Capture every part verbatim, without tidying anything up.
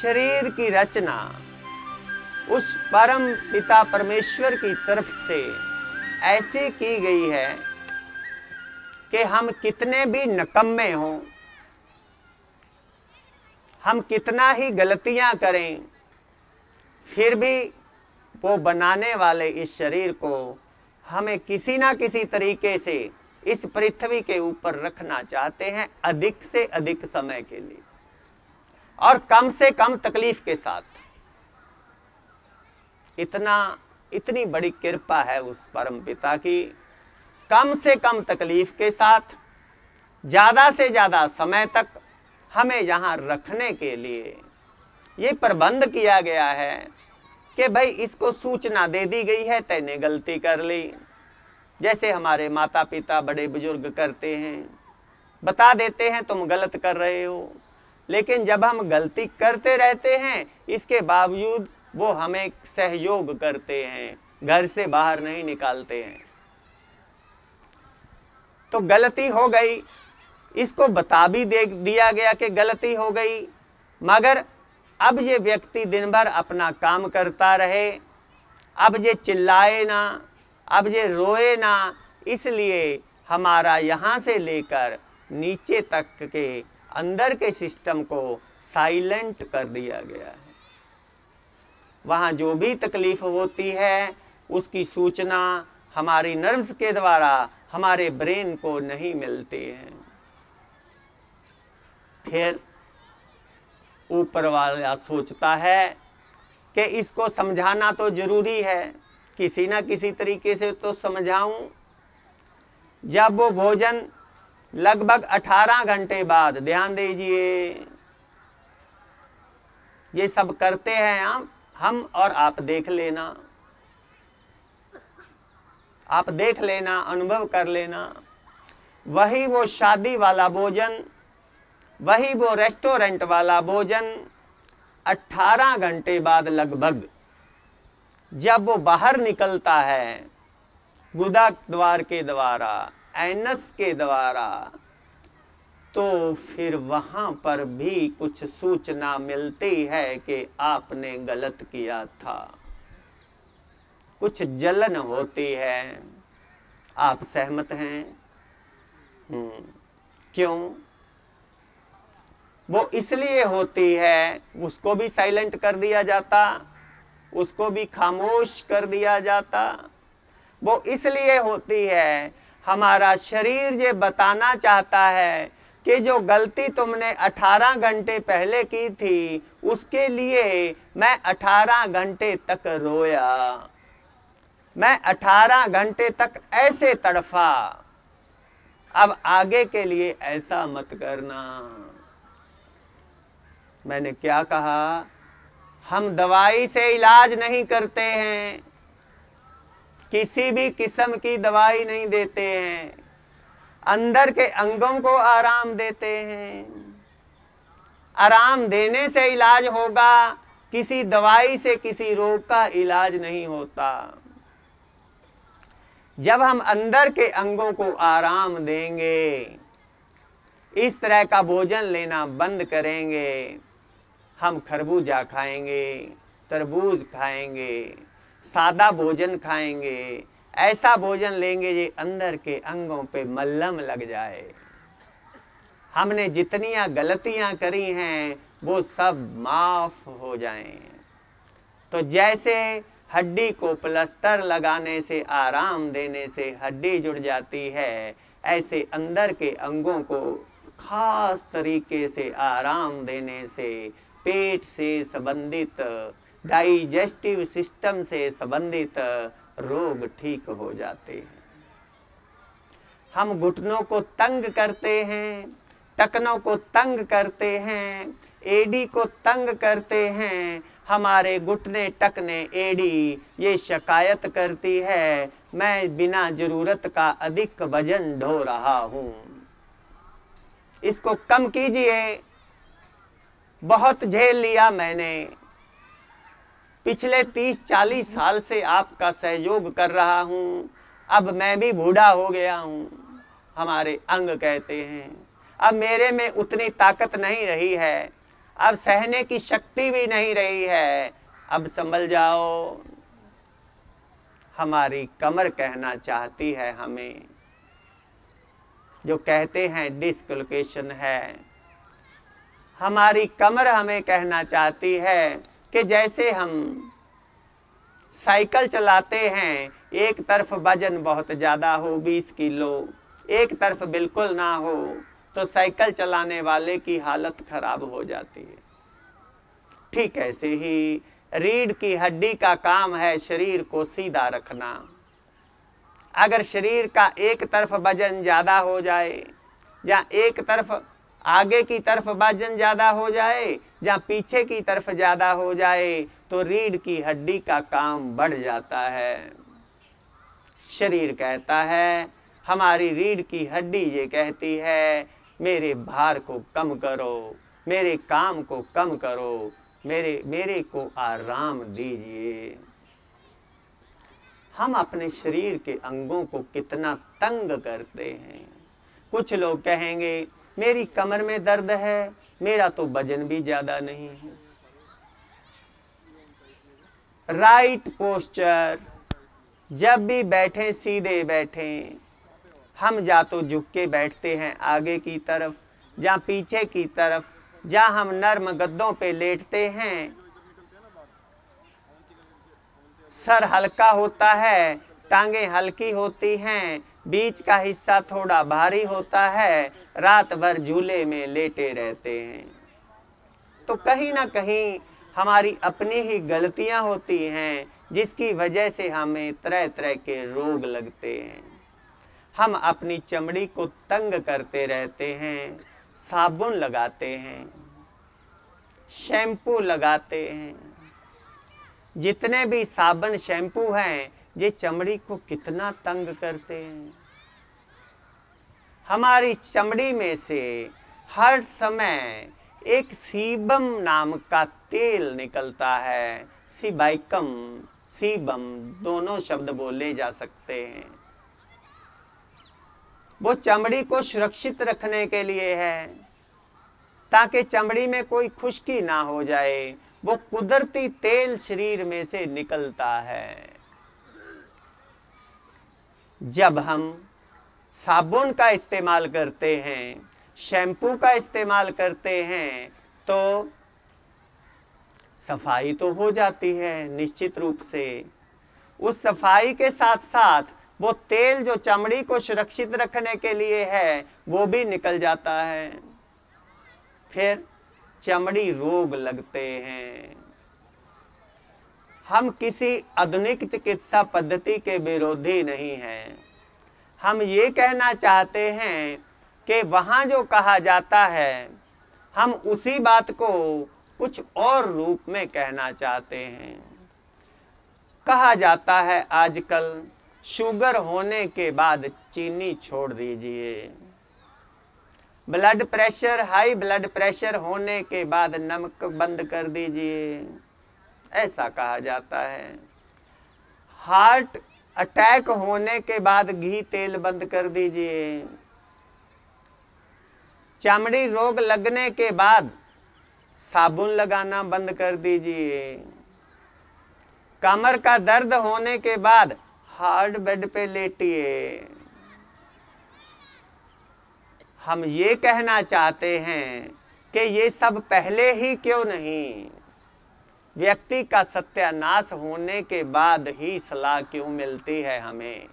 शरीर की रचना उस परम पिता परमेश्वर की तरफ से ऐसी की गई है कि हम कितने भी नकम्मे हों, हम कितना ही गलतियां करें, फिर भी वो बनाने वाले इस शरीर को हमें किसी ना किसी तरीके से इस पृथ्वी के ऊपर रखना चाहते हैं, अधिक से अधिक समय के लिए और कम से कम तकलीफ के साथ। इतना इतनी बड़ी कृपा है उस परम पिता की, कम से कम तकलीफ के साथ ज्यादा से ज्यादा समय तक हमें यहां रखने के लिए ये प्रबंध किया गया है कि भाई इसको सूचना दे दी गई है, तैने गलती कर ली। जैसे हमारे माता पिता बड़े बुजुर्ग करते हैं, बता देते हैं तुम गलत कर रहे हो, लेकिन जब हम गलती करते रहते हैं इसके बावजूद वो हमें सहयोग करते हैं, घर से बाहर नहीं निकालते हैं। तो गलती हो गई, इसको बता भी दे दिया गया कि गलती हो गई, मगर अब ये व्यक्ति दिन भर अपना काम करता रहे, अब ये चिल्लाए ना, अब ये रोए ना, इसलिए हमारा यहाँ से लेकर नीचे तक के अंदर के सिस्टम को साइलेंट कर दिया गया है। वहाँ जो भी तकलीफ होती है उसकी सूचना हमारी नर्व्स के द्वारा हमारे ब्रेन को नहीं मिलती है। फिर ऊपर वाला सोचता है कि इसको समझाना तो जरूरी है, किसी ना किसी तरीके से तो समझाऊं। जब वो भोजन लगभग अठारह घंटे बाद, ध्यान दीजिए, ये सब करते हैं हम हम और आप देख लेना, आप देख लेना, अनुभव कर लेना। वही वो शादी वाला भोजन, वही वो रेस्टोरेंट वाला भोजन अठारह घंटे बाद लगभग जब वो बाहर निकलता है गुदा द्वार के द्वारा, एनस के द्वारा, तो फिर वहां पर भी कुछ सूचना मिलती है कि आपने गलत किया था। कुछ जलन होती है। आप सहमत हैं? हम्म क्यों? वो इसलिए होती है, उसको भी साइलेंट कर दिया जाता, उसको भी खामोश कर दिया जाता। वो इसलिए होती है, हमारा शरीर ये बताना चाहता है कि जो गलती तुमने अठारह घंटे पहले की थी उसके लिए मैं अठारह घंटे तक रोया, मैं अठारह घंटे तक ऐसे तड़फा, अब आगे के लिए ऐसा मत करना। मैंने क्या कहा? हम दवाई से इलाज नहीं करते हैं, किसी भी किस्म की दवाई नहीं देते हैं, अंदर के अंगों को आराम देते हैं। आराम देने से इलाज होगा, किसी दवाई से किसी रोग का इलाज नहीं होता। जब हम अंदर के अंगों को आराम देंगे, इस तरह का भोजन लेना बंद करेंगे, हम खरबूजा खाएंगे, तरबूज खाएंगे, सादा भोजन खाएंगे, ऐसा भोजन लेंगे ये अंदर के अंगों पे मल्लम लग जाए। हमने जितनियां गलतियां करी हैं वो सब माफ हो जाएं। तो जैसे हड्डी को प्लास्टर लगाने से, आराम देने से हड्डी जुड़ जाती है, ऐसे अंदर के अंगों को खास तरीके से आराम देने से पेट से संबंधित, डाइजेस्टिव सिस्टम से संबंधित रोग ठीक हो जाते हैं। हम घुटनों को तंग करते हैं, टखनों को तंग करते हैं, एडी को तंग करते हैं, हमारे घुटने, टखने, एडी ये शिकायत करती है मैं बिना जरूरत का अधिक वजन ढो रहा हूं, इसको कम कीजिए, बहुत झेल लिया मैंने, पिछले तीस चालीस साल से आपका सहयोग कर रहा हूं, अब मैं भी बूढ़ा हो गया हूं। हमारे अंग कहते हैं अब मेरे में उतनी ताकत नहीं रही है, अब सहने की शक्ति भी नहीं रही है, अब संभल जाओ। हमारी कमर कहना चाहती है हमें, जो कहते हैं डिस्लोकेशन है, हमारी कमर हमें कहना चाहती है कि जैसे हम साइकिल चलाते हैं, एक तरफ वजन बहुत ज़्यादा हो बीस किलो, एक तरफ बिल्कुल ना हो, तो साइकिल चलाने वाले की हालत खराब हो जाती है। ठीक ऐसे ही रीढ़ की हड्डी का काम है शरीर को सीधा रखना। अगर शरीर का एक तरफ वजन ज़्यादा हो जाए, या एक तरफ आगे की तरफ वजन ज़्यादा हो जाए, या पीछे की तरफ ज़्यादा हो जाए, तो रीढ़ की हड्डी का काम बढ़ जाता है। शरीर कहता है, हमारी रीढ़ की हड्डी ये कहती है, मेरे भार को कम करो, मेरे काम को कम करो, मेरे मेरे को आराम दीजिए। हम अपने शरीर के अंगों को कितना तंग करते हैं। कुछ लोग कहेंगे मेरी कमर में दर्द है, मेरा तो वजन भी ज्यादा नहीं है। राइट पोस्चर, जब भी बैठे सीधे बैठें। हम या तो झुक के बैठते हैं आगे की तरफ, या पीछे की तरफ, या हम नर्म गद्दों पे लेटते हैं। सर हल्का होता है, टांगे हल्की होती हैं, बीच का हिस्सा थोड़ा भारी होता है, रात भर झूले में लेटे रहते हैं। तो कहीं ना कहीं हमारी अपनी ही गलतियां होती हैं, जिसकी वजह से हमें तरह तरह के रोग लगते हैं। हम अपनी चमड़ी को तंग करते रहते हैं, साबुन लगाते हैं, शैम्पू लगाते हैं। जितने भी साबुन शैम्पू हैं, ये चमड़ी को कितना तंग करते हैं। हमारी चमड़ी में से हर समय एक सीबम नाम का तेल निकलता है। सीबाइकम, सीबम दोनों शब्द बोले जा सकते हैं। वो चमड़ी को सुरक्षित रखने के लिए है, ताकि चमड़ी में कोई खुश्की ना हो जाए। वो कुदरती तेल शरीर में से निकलता है। जब हम साबुन का इस्तेमाल करते हैं, शैम्पू का इस्तेमाल करते हैं, तो सफाई तो हो जाती है निश्चित रूप से। उस सफाई के साथ साथ वो तेल जो चमड़ी को सुरक्षित रखने के लिए है, वो भी निकल जाता है। फिर चमड़ी रोग लगते हैं। हम किसी आधुनिक चिकित्सा पद्धति के विरोधी नहीं हैं। हम ये कहना चाहते हैं कि वहाँ जो कहा जाता है, हम उसी बात को कुछ और रूप में कहना चाहते हैं। कहा जाता है आजकल शुगर होने के बाद चीनी छोड़ दीजिए, blood pressure, high blood pressure होने के बाद नमक बंद कर दीजिए, ऐसा कहा जाता है। हार्ट अटैक होने के बाद घी तेल बंद कर दीजिए। चमड़ी रोग लगने के बाद साबुन लगाना बंद कर दीजिए। कमर का दर्द होने के बाद हार्ड बेड पे लेटिए। हम ये कहना चाहते हैं कि ये सब पहले ही क्यों नहीं, व्यक्ति का सत्यानाश होने के बाद ही सलाह क्यों मिलती है हमें।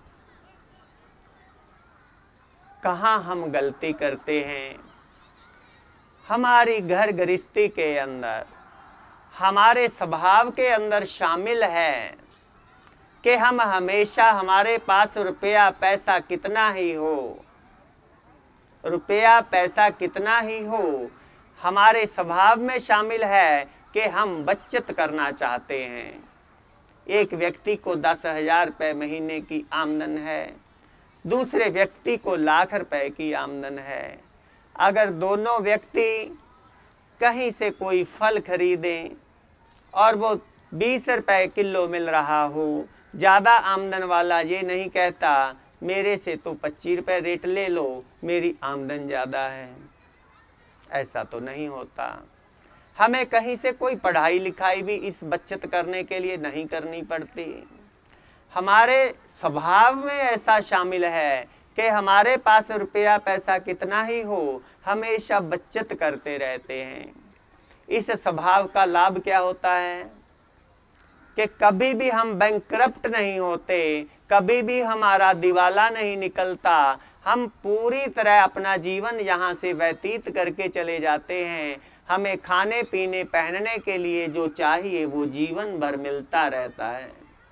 कहाँ हम गलती करते हैं। हमारी घर गृहस्थी के अंदर, हमारे स्वभाव के अंदर शामिल है कि हम हमेशा, हमारे पास रुपया पैसा कितना ही हो, रुपया पैसा कितना ही हो, हमारे स्वभाव में शामिल है कि हम बचत करना चाहते हैं। एक व्यक्ति को दस हजार रुपये महीने की आमदन है, दूसरे व्यक्ति को लाख रुपए की आमदन है। अगर दोनों व्यक्ति कहीं से कोई फल खरीदें और वो बीस रुपए किलो मिल रहा हो, ज़्यादा आमदन वाला ये नहीं कहता मेरे से तो पच्चीस रुपये रेट ले लो, मेरी आमदन ज़्यादा है। ऐसा तो नहीं होता। हमें कहीं से कोई पढ़ाई लिखाई भी इस बचत करने के लिए नहीं करनी पड़ती। हमारे स्वभाव में ऐसा शामिल है कि हमारे पास रुपया पैसा कितना ही हो, हमेशा बचत करते रहते हैं। इस स्वभाव का लाभ क्या होता है कि कभी भी हम बैंकक्रप्ट नहीं होते, कभी भी हमारा दिवाला नहीं निकलता। हम पूरी तरह अपना जीवन यहाँ से व्यतीत करके चले जाते हैं। हमें खाने पीने पहनने के लिए जो चाहिए वो जीवन भर मिलता रहता है।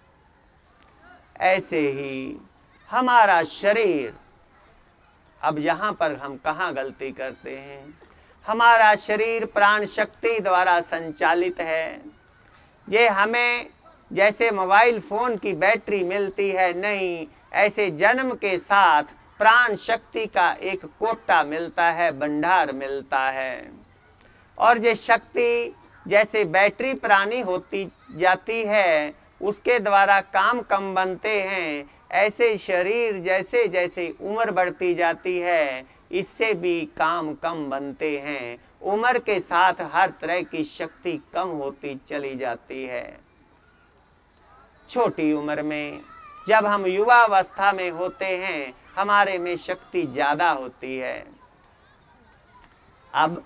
ऐसे ही हमारा शरीर, अब यहाँ पर हम कहाँ गलती करते हैं? हमारा शरीर प्राण शक्ति द्वारा संचालित है। ये हमें जैसे मोबाइल फोन की बैटरी मिलती है, नहीं, ऐसे जन्म के साथ प्राण शक्ति का एक कोटा मिलता है, भंडार मिलता है। और ये शक्ति जैसे बैटरी पुरानी होती जाती है, उसके द्वारा काम कम बनते हैं, ऐसे शरीर जैसे जैसे उम्र बढ़ती जाती है, इससे भी काम कम बनते हैं। उम्र के साथ हर तरह की शक्ति कम होती चली जाती है। छोटी उम्र में जब हम युवा अवस्था में होते हैं, हमारे में शक्ति ज्यादा होती है। अब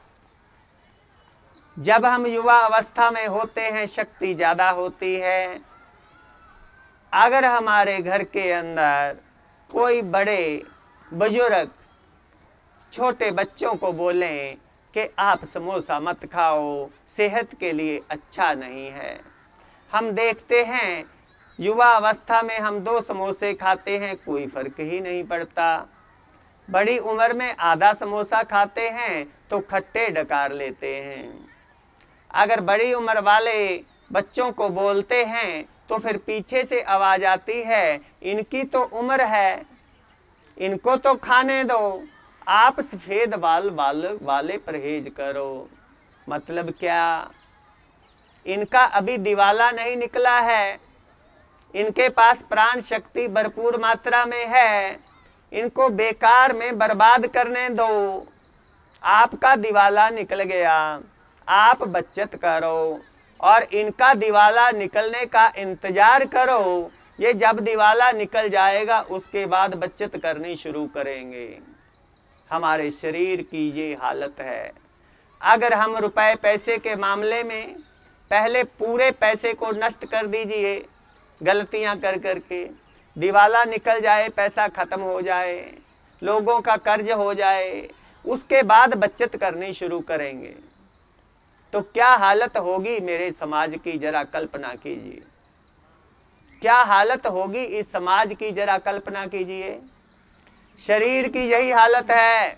जब हम युवा अवस्था में होते हैं, शक्ति ज्यादा होती है। अगर हमारे घर के अंदर कोई बड़े बुजुर्ग छोटे बच्चों को बोलें कि आप समोसा मत खाओ, सेहत के लिए अच्छा नहीं है। हम देखते हैं युवा अवस्था में हम दो समोसे खाते हैं, कोई फर्क ही नहीं पड़ता। बड़ी उम्र में आधा समोसा खाते हैं तो खट्टे डकार लेते हैं। अगर बड़ी उम्र वाले बच्चों को बोलते हैं तो फिर पीछे से आवाज आती है, इनकी तो उम्र है, इनको तो खाने दो, आप सफेद बाल बाल वाले परहेज करो। मतलब क्या? इनका अभी दिवाला नहीं निकला है, इनके पास प्राण शक्ति भरपूर मात्रा में है, इनको बेकार में बर्बाद करने दो। आपका दिवाला निकल गया, आप बचत करो और इनका दिवाला निकलने का इंतजार करो। ये जब दिवाला निकल जाएगा उसके बाद बचत करनी शुरू करेंगे। हमारे शरीर की ये हालत है। अगर हम रुपए पैसे के मामले में पहले पूरे पैसे को नष्ट कर दीजिए, गलतियां कर करके दिवाला निकल जाए, पैसा खत्म हो जाए, लोगों का कर्ज हो जाए, उसके बाद बचत करनी शुरू करेंगे तो क्या हालत होगी मेरे समाज की, जरा कल्पना कीजिए। क्या हालत होगी इस समाज की, जरा कल्पना कीजिए। शरीर की यही हालत है।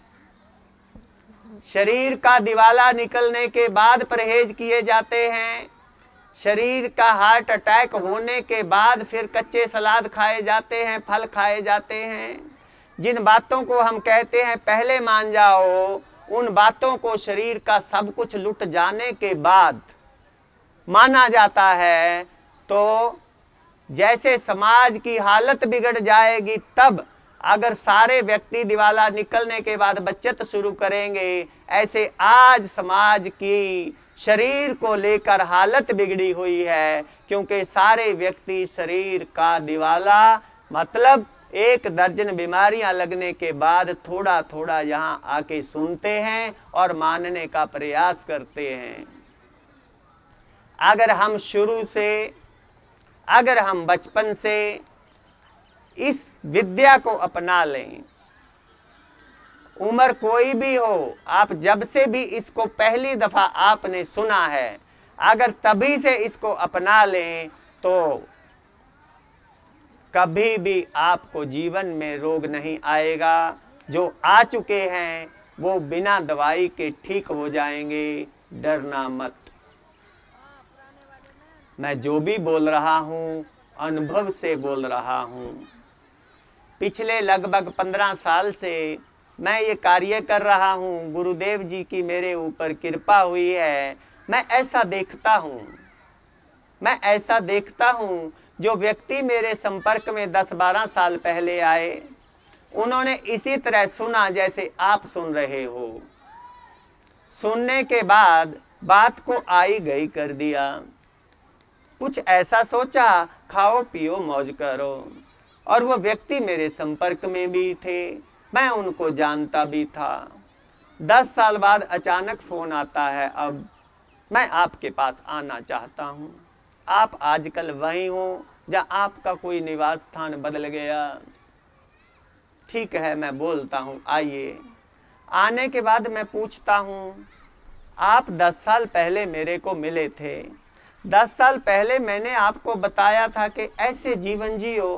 शरीर का दिवाला निकलने के बाद परहेज किए जाते हैं। शरीर का हार्ट अटैक होने के बाद फिर कच्चे सलाद खाए जाते हैं, फल खाए जाते हैं। जिन बातों को हम कहते हैं पहले मान जाओ, उन बातों को शरीर का सब कुछ लुट जाने के बाद माना जाता है। तो जैसे समाज की हालत बिगड़ जाएगी, तब अगर सारे व्यक्ति दिवाला निकलने के बाद बचत शुरू करेंगे, ऐसे आज समाज की शरीर को लेकर हालत बिगड़ी हुई है। क्योंकि सारे व्यक्ति शरीर का दिवाला मतलब एक दर्जन बीमारियां लगने के बाद थोड़ा थोड़ा यहाँ आके सुनते हैं और मानने का प्रयास करते हैं। अगर हम शुरू से, अगर हम बचपन से इस विद्या को अपना लें, उम्र कोई भी हो, आप जब से भी इसको पहली दफा आपने सुना है, अगर तभी से इसको अपना लें तो कभी भी आपको जीवन में रोग नहीं आएगा। जो आ चुके हैं वो बिना दवाई के ठीक हो जाएंगे, डरना मत। मैं जो भी बोल रहा हूँ अनुभव से बोल रहा हूँ। पिछले लगभग पंद्रह साल से मैं ये कार्य कर रहा हूँ। गुरुदेव जी की मेरे ऊपर कृपा हुई है। मैं ऐसा देखता हूँ, मैं ऐसा देखता हूँ जो व्यक्ति मेरे संपर्क में दस बारह साल पहले आए, उन्होंने इसी तरह सुना जैसे आप सुन रहे हो। सुनने के बाद बात को आई गई कर दिया। कुछ ऐसा सोचा, खाओ पियो मौज करो। और वो व्यक्ति मेरे संपर्क में भी थे, मैं उनको जानता भी था। दस साल बाद अचानक फोन आता है, अब मैं आपके पास आना चाहता हूँ। आप आजकल वहीं हो जहाँ आपका कोई निवास स्थान बदल गया। ठीक है, मैं बोलता हूँ, आइए। आने के बाद मैं पूछता हूँ, आप दस साल पहले मेरे को मिले थे। दस साल पहले मैंने आपको बताया था कि ऐसे जीवन जियो।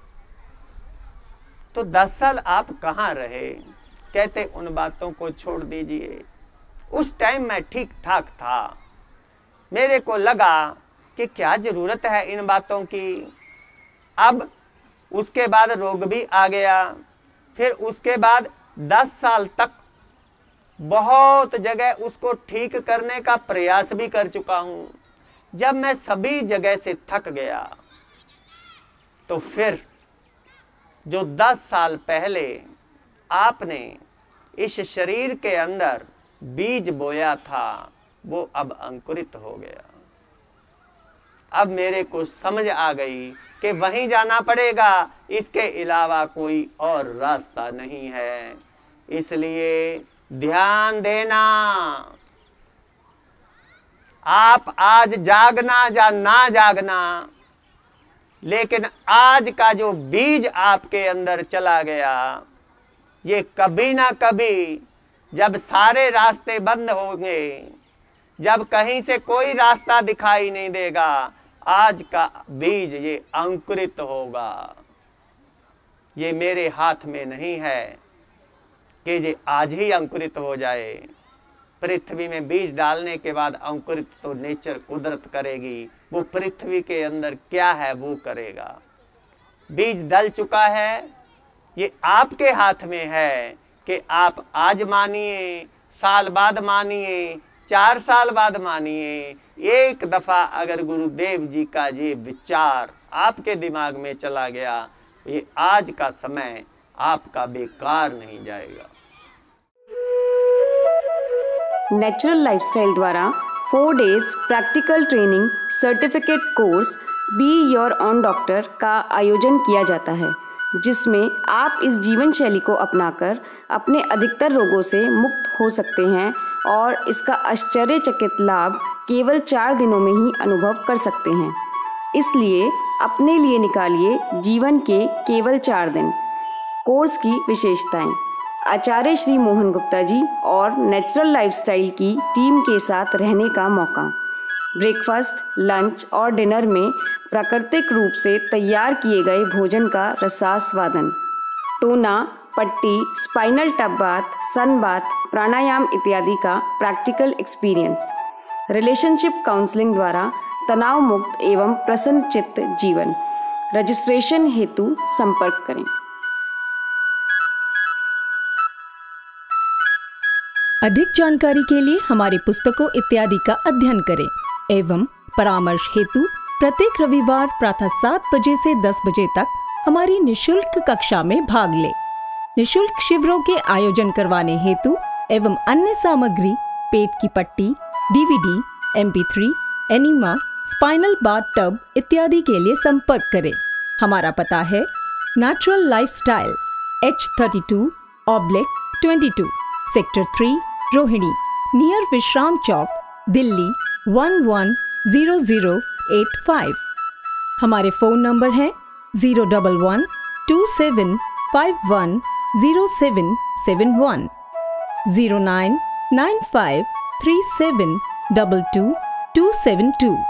तो दस साल आप कहाँ रहे? कहते उन बातों को छोड़ दीजिए। उस टाइम मैं ठीक ठाक था। मेरे को लगा कि क्या जरूरत है इन बातों की। अब उसके बाद रोग भी आ गया। फिर उसके बाद दस साल तक बहुत जगह उसको ठीक करने का प्रयास भी कर चुका हूं। जब मैं सभी जगह से थक गया तो फिर जो दस साल पहले आपने इस शरीर के अंदर बीज बोया था वो अब अंकुरित हो गया। अब मेरे को समझ आ गई कि वहीं जाना पड़ेगा, इसके अलावा कोई और रास्ता नहीं है। इसलिए ध्यान देना, आप आज जागना या ना जागना, लेकिन आज का जो बीज आपके अंदर चला गया, ये कभी ना कभी जब सारे रास्ते बंद होंगे, जब कहीं से कोई रास्ता दिखाई नहीं देगा, आज का बीज ये अंकुरित होगा। ये मेरे हाथ में नहीं है कि ये आज ही अंकुरित हो जाए। पृथ्वी में बीज डालने के बाद अंकुरित तो नेचर कुदरत करेगी। वो पृथ्वी के अंदर क्या है वो करेगा। बीज डल चुका है, ये आपके हाथ में है कि आप आज मानिए, साल बाद मानिए, चार साल बाद मानिए। एक दफा अगर गुरुदेव जी का ये विचार आपके दिमाग में चला गया, ये आज का समय आपका बेकार नहीं जाएगा। नेचुरल लाइफस्टाइल द्वारा four days practical training certificate course be your own doctor का आयोजन किया जाता है, जिसमें आप इस जीवन शैली को अपनाकर अपने अधिकतर रोगों से मुक्त हो सकते हैं और इसका आश्चर्यचकित लाभ केवल चार दिनों में ही अनुभव कर सकते हैं। इसलिए अपने लिए निकालिए जीवन के केवल चार दिन। कोर्स की विशेषताएं: आचार्य श्री मोहन गुप्ता जी और नेचुरल लाइफस्टाइल की टीम के साथ रहने का मौका। ब्रेकफास्ट, लंच और डिनर में प्राकृतिक रूप से तैयार किए गए भोजन का रसास्वादन। टोना, पट्टी, spinal tub bath, sun bath, pranayama इत्यादि का प्रैक्टिकल एक्सपीरियंस। रिलेशनशिप काउंसलिंग द्वारा तनाव मुक्त एवं प्रसन्न चित्त जीवन। रजिस्ट्रेशन हेतु संपर्क करें। अधिक जानकारी के लिए हमारी पुस्तकों इत्यादि का अध्ययन करें एवं परामर्श हेतु प्रत्येक रविवार प्रातः सात बजे से दस बजे तक हमारी निशुल्क कक्षा में भाग लें। निशुल्क शिविरों के आयोजन करवाने हेतु एवं अन्य सामग्री, पेट की पट्टी, DVD, M P three, enema, spinal bath tub इत्यादि के लिए संपर्क करें। हमारा पता है natural lifestyle, H thirty two oblique twenty two, sector three, Rohini, near Vishram Chowk, Delhi one one zero zero eight five. हमारे फ़ोन नंबर हैं zero double one two seven five one zero seven seven one, zero nine nine five three seven double two two seven to.